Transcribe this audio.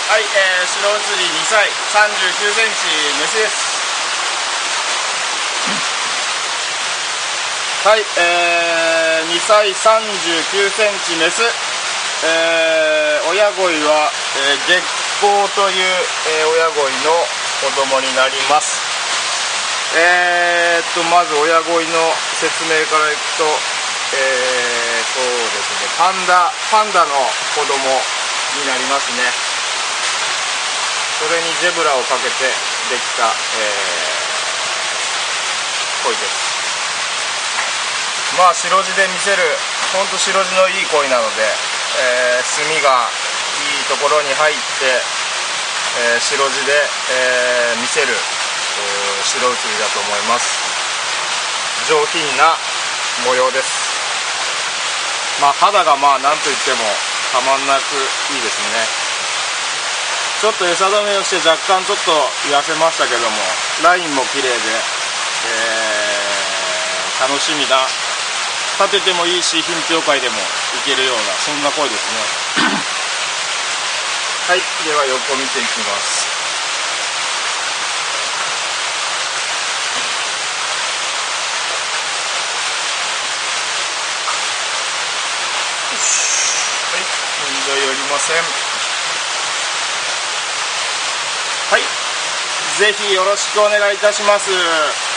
はい、白移り2歳39センチメスです。はい、2歳39センチメス、親鯉は、月光という、親鯉の子供になります。まず親鯉の説明からいくと、そうですね、パンダの子供になりますね。それにゼブラをかけてできた、鯉です。まあ白地で見せる、ほんと白地のいい鯉なので、墨がいいところに入って、白地で、見せる白移りだと思います。上品な模様です。まあ肌がまあなんといってもたまんなくいいですね。ちょっと餌止めをして若干ちょっと痩せましたけども、ラインも綺麗で、楽しみな、立ててもいいし品評会でもいけるような、そんな鯉ですね。はい、では横見ていきます。はい、問題ありません。はい、ぜひよろしくお願いいたします。